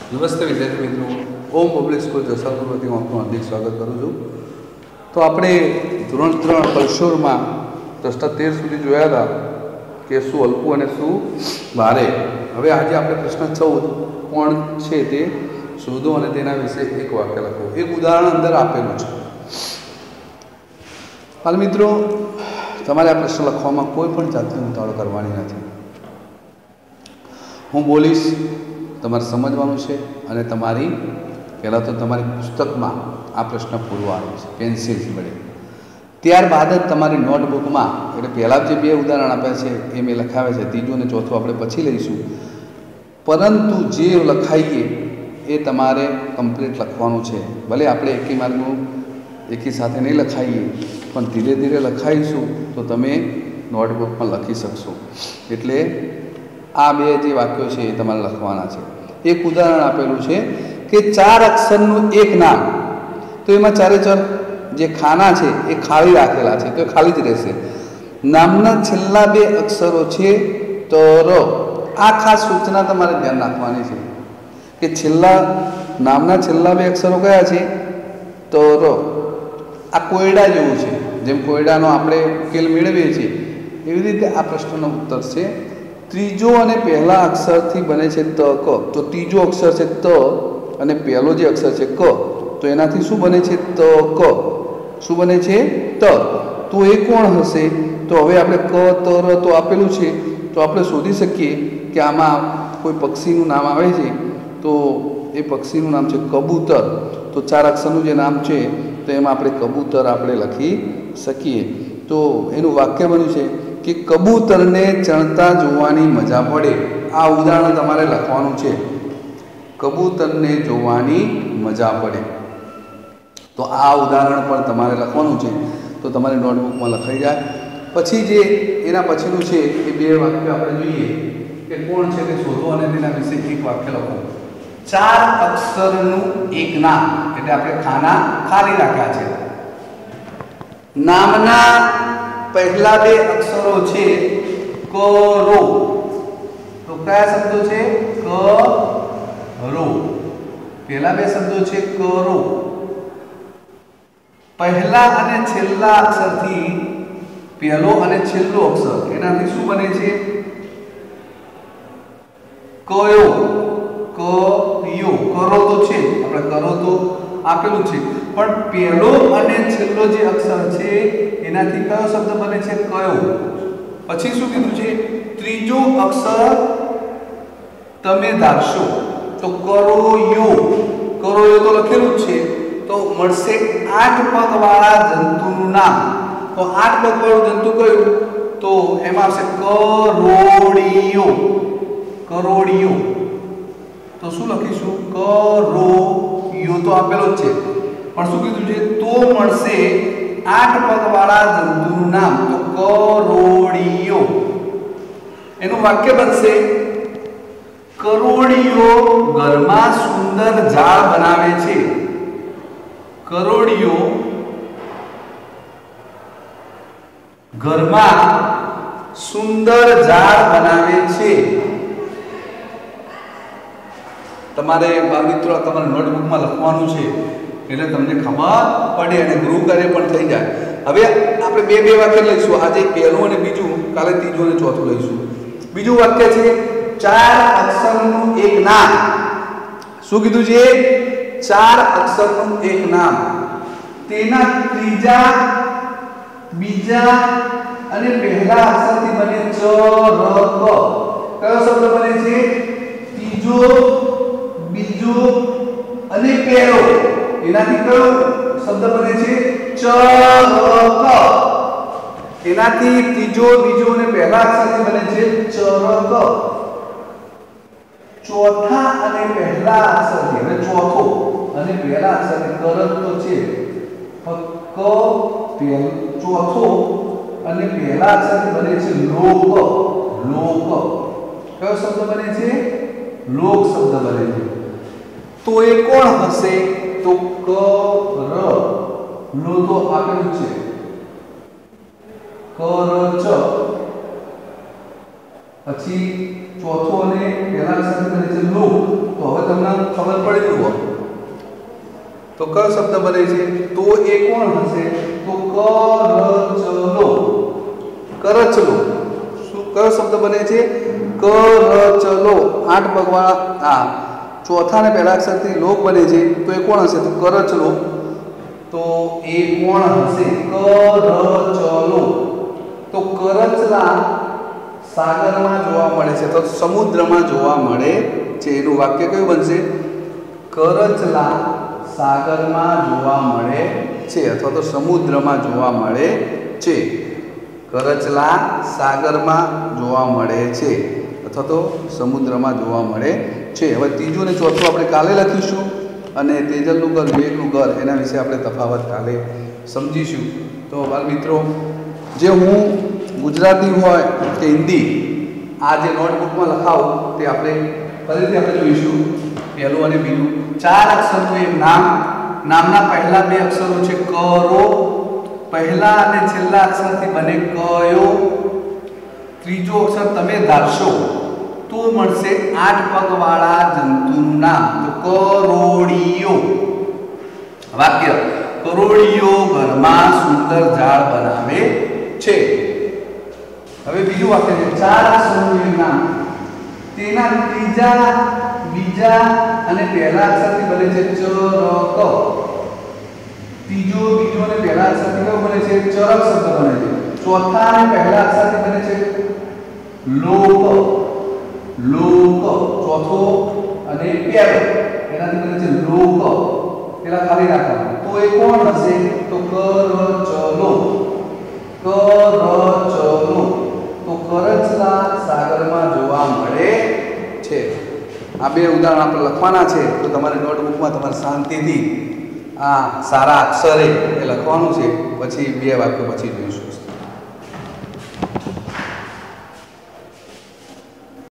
નમસ્તે વિદ્યાર્થી મિત્રો, ઓમ પબ્લિક સ્કૂલ જસાપુરથી હું આપનું હાર્દિક સ્વાગત કરું છું. તો આપણે ધોરણ 3 કલશોરમાં પ્રશ્ન 13 સુધી જોયા હતા કે શું હલકું અને શું ભારે. હવે આજે આપણે પ્રશ્ન 14 કોણ છે તે શોધો અને તેના વિશે એક વાક્ય લખો. એક ઉદાહરણ અંદર આપેલું છે. હાલ મિત્રો, તમારે આ પ્રશ્ન લખવામાં કોઈ પણ જાતની ઉતાવળ કરવાની નથી. હું બોલીશ, તમારે સમજવાનું છે અને તમારી પહેલાં તો તમારી પુસ્તકમાં આ પ્રશ્ન પૂરવાનો છે પેન્સિલ વડે. ત્યારબાદ જ તમારી નોટબુકમાં, એટલે પહેલાં જે બે ઉદાહરણ આપ્યા છે એ મેં લખાવ્યા છે, ત્રીજું અને ચોથું આપણે પછી લઈશું. પરંતુ જે લખાઈએ એ તમારે કમ્પ્લીટ લખવાનું છે. ભલે આપણે એકી માર્ગનું એકી સાથે નહીં લખાઈએ, પણ ધીરે ધીરે લખાઈશું તો તમે નોટબુકમાં લખી શકશો. એટલે આ બે જે વાક્યો છે એ તમારે લખવાના છે. એક ઉદાહરણ આપેલું છે કે 4 અક્ષરનું એક નામ, તો એમાં ચારે ચાર જે ખાના છે એ ખાલી રાખેલા છે, તો ખાલી જ રહેશે. નામના છેલ્લા 2 અક્ષરો છે તો ર. આ ખાસ સૂચના તમારે ધ્યાન રાખવાની છે કે નામના છેલ્લા 2 અક્ષરો કયા છે તો ર. આ કોયડા જેવું છે. જેમ કોયડાનો આપણે ઉકેલ મેળવીએ છીએ એવી રીતે આ પ્રશ્નનો ઉત્તર છે. ત્રીજો અને પહેલા અક્ષરથી બને છે ત ક. તો ત્રીજો અક્ષર છે ત અને પહેલો જે અક્ષર છે ક, તો એનાથી શું બને છે ત ક. શું બને છે ત. તો એ કોણ હશે? તો હવે આપણે ક ત ર તો આપેલું છે, તો આપણે શોધી શકીએ કે આમાં કોઈ પક્ષીનું નામ આવે છે, તો એ પક્ષીનું નામ છે કબૂતર. તો 4 અક્ષરનું જે નામ છે તો એમાં આપણે કબૂતર આપણે લખી શકીએ. તો એનું વાક્ય બન્યું છે કે કબૂતરને ચણતા જોવાની મજા પડે. આ ઉદાહરણ તમારે લખવાનું છે. કબૂતરને જોવાની મજા પડે. તો આ ઉદાહરણ પણ તમારે લખવાનું છે. તો તમારે નોટબુકમાં લખાઈ જાય. પછી જે એના પછીનું છે એ 2 વાક્ય આપણે જોઈએ કે કોણ છે તે શોધો અને તેના વિશે એક વાક્ય લખો. 4 અક્ષરનું એક નામ, એટલે આપણે ખાના ખાલી રાખ્યા છે. નામના પહેલા 2 અક્ષરો છે ક રો. તો કયા શબ્દો છે? ક રો. પહેલા 2 શબ્દો છે ક રો. પહેલા અને છેલ્લા અક્ષરથી પહેલો અને છેલ્લો અક્ષર એનાથી શું બને છે? કયો. કયો. કરો તો છે, આપણે કરો તો આપેલું છે, પણ પહેલો અને છેલ્લો જે અક્ષર છે એનાથી કયો શબ્દ બને છે? કયો. પછી શું કીધું છે? ત્રીજો અક્ષર તમે ધારશો. તો કરોયો. કરોયો તો લખેલું જ છે, તો મળશે 8 પગવાળા જંતુનું નામ. તો 8 પગવાળું જંતુ કયું? તો એમાં આવશે કરોડિયો. કરોડિયો. તો શું લખીશું? કરોયો તો આપેલો જ છે, પણ શું કીધું છે? તો મળશે 8 પગવાળા જંતુનું નામ. તો કરોડિયો. એનું વાક્ય બનશે કરોડિયો ઘરમાં સુંદર ઝાડ બનાવે છે. કરોડિયો ઘરમાં સુંદર ઝાડ બનાવે છે. તમારે બાળ મિત્રો તમારે નોટબુકમાં લખવાનું છે એટલે તમને ખબર પડે અને ગૃહ કાર્ય પણ થઈ જાય. હવે આપણે બે વાક્ય લઈશું. આજે પહેલું અને બીજું, કાલે ત્રીજું અને ચોથું લઈશું. બીજું વાક્ય છે 4 અક્ષરનું એક નામ. શું કીધું છે? 4 અક્ષરનું એક નામ. તેના ત્રીજા, બીજા અને પહેલા અક્ષરથી બને ચ ર ક. કયો શબ્દ બને છે? ત્રીજો, બીજો અને પહેલો. એનાથી કયો શબ્દ બને છે? ચ ર ક. એનાથી ત્રીજો, બીજો અને પહેલા અક્ષરથી બને છે ચ ર ક. ચોથા અને પહેલા અક્ષરથી, એટલે ચોથો અને પહેલા અક્ષરથી કરત તો છે, ક ચોથો અને પહેલા અક્ષરથી બને છે લોક. લોક. કયો શબ્દ બને છે? લોક શબ્દ બને છે. તો એ કોણ હશે? તો ક ર. લો તો આપેલું છે, ક ર ચ. પછી ચોથો અને પહેલા અક્ષર બને છે લોક. તો હવે તમને તમને ખબર પડી જુઓ તો કયો શબ્દ બને છે? તો એ કોણ હશે? તો કરચલો. કરચલો શું કયો શબ્દ બને છે? કરચલો. 8 પગવાળા ચોથા ને પહેલા અક્ષરથી લોક બને છે તો એ કોણ હશે? તો કરચલો. તો એ કોણ હશે? કરચલો. તો કરચલા સાગરમાં જોવા મળે છે, તો સમુદ્રમાં જોવા મળે છે. એનું વાક્ય કયું બનશે? કરચલા સાગરમાં જોવા મળે છે અથવા તો સમુદ્રમાં જોવા મળે છે. કરચલા સાગરમાં જોવા મળે છે અથવા તો સમુદ્રમાં જોવા મળે છે. હવે ત્રીજું અને ચોથું આપણે કાલે લખીશું અને તેજલનું ઘર, વિવેકનું ઘર એના વિશે આપણે તફાવત કાલે સમજીશું. તો બાળ મિત્રો, જે હું ગુજરાતી હોય કે હિન્દી આ જે નોટબુકમાં લખાવું તે આપણે ફરીથી જોઈશું. પહેલું અને બીજું 4 અક્ષરનું એક નામ. નામના પહેલા 2 અક્ષરો છે કરો. પહેલા અને છેલ્લા અક્ષરથી બને કયો. ત્રીજો અક્ષર તમે ધારશો તો મળશે 8 પગવાળા જંતુનું નામ. તો કરોળિયો. વાક્ય: કરોળિયો ઘરમાં સુંદર ઝાડ બનાવે છે. હવે બીજું વાક્ય છે 4 અક્ષરનું એક નામ. તેના ત્રીજા, બીજા અને પહેલા અક્ષરથી બને છે ચરક. ત્રીજો, બીજો અને પહેલા અક્ષરથી કયો બને છે? ચરક શબ્દ બને છે. ચોથા અને પહેલા અક્ષરથી બને છે લોક. લોક. ચોથો અને પહેલો એનાથી બને છે લોક. પેલા ખાલી રાખવાનું. તો એ કોણ હશે? તો કરચલો. કરચલો. તો કરચલા સાગરમાં જોવા મળે છે. આ 2 ઉદાહરણ આપણે લખવાના છે. તો તમારી નોટબુકમાં તમારે શાંતિથી આ સારા અક્ષરે એ લખવાનું છે. પછી 2 વાક્યો પછી જોઈશું.